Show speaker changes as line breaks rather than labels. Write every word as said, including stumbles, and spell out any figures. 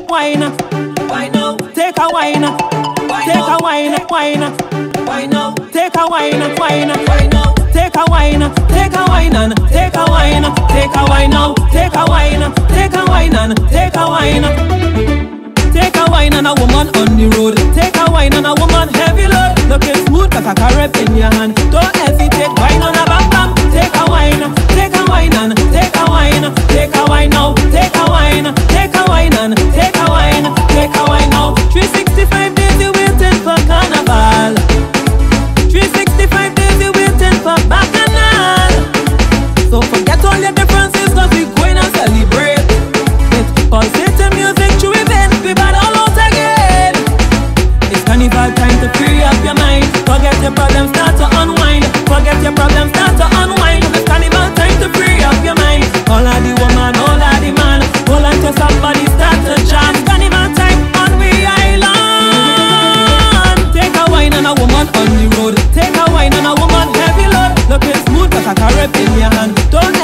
wine, wine now. Take a wine, take a wine, wine, wine now. Take a wine, wine, wine now. Take a wine, take a wine and take a wine, take a wine now. Take a wine, take a wine and take a wine. Take a wine and a woman on the road. Take a wine and a woman heavy load. Looking smooth cause a carrot in your hand. Don't hesitate, wine on a bam bam. Take a wine, take a wine and take a wine. Take a wine now, take a wine, take a wine and take a wine, take a wine now. three sixty-five days you waiting for carnival. three sixty-five days you waiting for bacchanal. So forget all your differences cause we going to celebrate. It's pulsating music through event, we bad all out again. It's carnival time to free up your mind. Forget your problems, start to unwind. Forget your problems, start to unwind. It's carnival time to free up your mind. All of the woman, all of the man, hold on to somebody, start to jam. Carnival time on we island. Take a wine and a woman on the road. Take a wine and a woman heavy load. Looking smooth cause a carrot in your hand. Don't